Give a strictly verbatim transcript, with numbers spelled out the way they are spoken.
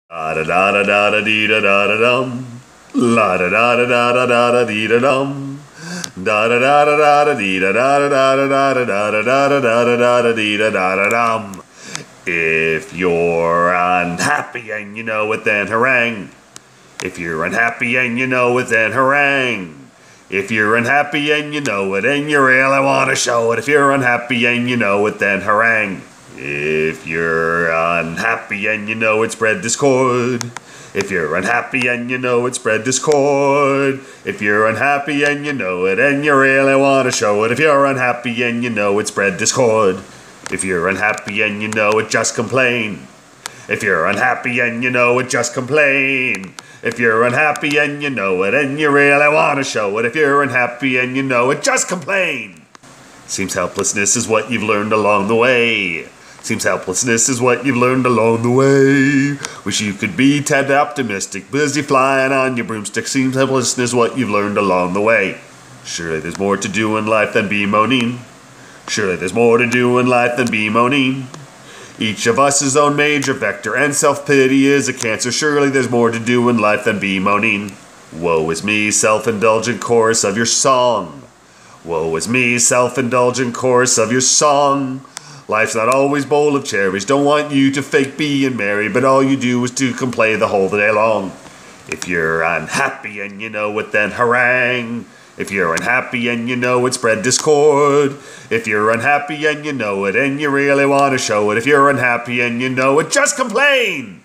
Da da da da da da dee da da da dum. La da da da da da da da dee da dum. Da da da da da da dee da da da da da da da da da da da da da dee da da da dum. If you're unhappy and you know it, then harangue. If you're unhappy and you know it, then harangue. If you're unhappy and you know it and you really want to show it, if you're unhappy and you know it, then harangue. If you're unhappy and you know it, spread discord. If you're unhappy and you know it, spread discord. If you're unhappy and you know it and you really want to show it, if you're unhappy and you know it, spread discord. If you're unhappy and you know it, just complain. If you're unhappy and you know it, just complain. If you're unhappy and you know it and you really want to show it, if you're unhappy and you know it, just complain. Seems helplessness is what you've learned along the way. Seems helplessness is what you've learned along the way. Wish you could be Ted optimistic, busy flying on your broomstick. Seems helplessness is what you've learned along the way. Surely there's more to do in life than bemoaning. Surely there's more to do in life than bemoaning. Each of us his own major vector, and self-pity is a cancer. Surely there's more to do in life than bemoaning. Woe is me, self-indulgent chorus of your song. Woe is me, self-indulgent chorus of your song. Life's not always bowl of cherries. Don't want you to fake being merry, but all you do is to complain the whole day long. If you're unhappy and you know it, then harangue. If you're unhappy and you know it, spread discord. If you're unhappy and you know it and you really want to show it, if you're unhappy and you know it, just complain.